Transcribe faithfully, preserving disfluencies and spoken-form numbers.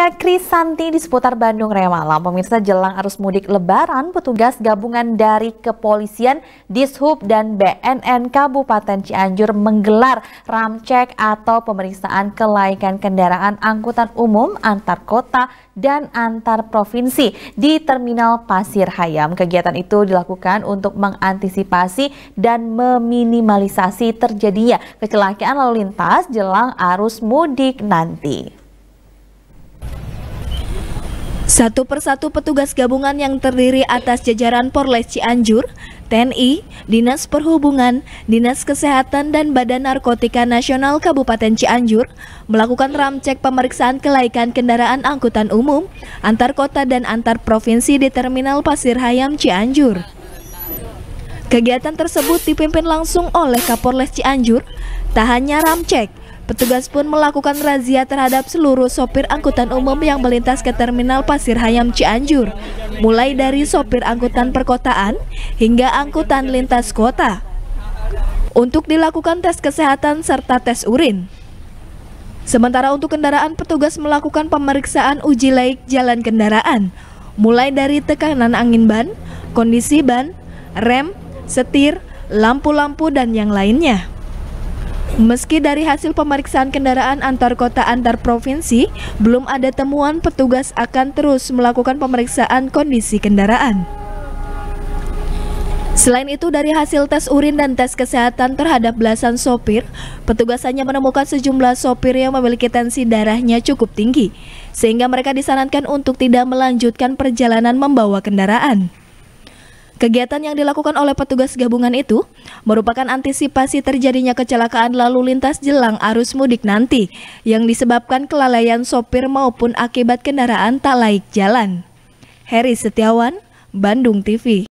Maria Krisanti di seputar Bandung Raya Malam. Pemirsa, jelang arus mudik Lebaran, petugas gabungan dari Kepolisian, Dishub, dan B N N Kabupaten Cianjur menggelar ramcek atau pemeriksaan kelaikan kendaraan angkutan umum antar kota dan antar provinsi di Terminal Pasir Hayam. Kegiatan itu dilakukan untuk mengantisipasi dan meminimalisasi terjadinya kecelakaan lalu lintas jelang arus mudik nanti. Satu persatu petugas gabungan yang terdiri atas jajaran Polres Cianjur, T N I, Dinas Perhubungan, Dinas Kesehatan, dan Badan Narkotika Nasional Kabupaten Cianjur melakukan ramcek pemeriksaan kelaikan kendaraan angkutan umum antar kota dan antar provinsi di Terminal Pasir Hayam Cianjur. Kegiatan tersebut dipimpin langsung oleh Kapolres Cianjur. Tak hanya ramcek, petugas pun melakukan razia terhadap seluruh sopir angkutan umum yang melintas ke Terminal Pasir Hayam Cianjur, mulai dari sopir angkutan perkotaan hingga angkutan lintas kota, untuk dilakukan tes kesehatan serta tes urin. Sementara untuk kendaraan, petugas melakukan pemeriksaan uji laik jalan kendaraan, mulai dari tekanan angin ban, kondisi ban, rem, setir, lampu-lampu, dan yang lainnya. Meski dari hasil pemeriksaan kendaraan antar kota antar provinsi belum ada temuan, petugas akan terus melakukan pemeriksaan kondisi kendaraan. Selain itu, dari hasil tes urin dan tes kesehatan terhadap belasan sopir, petugas hanya menemukan sejumlah sopir yang memiliki tensi darahnya cukup tinggi, sehingga mereka disarankan untuk tidak melanjutkan perjalanan membawa kendaraan. Kegiatan yang dilakukan oleh petugas gabungan itu merupakan antisipasi terjadinya kecelakaan lalu lintas jelang arus mudik nanti yang disebabkan kelalaian sopir maupun akibat kendaraan tak laik jalan. Heri Setiawan, Bandung T V.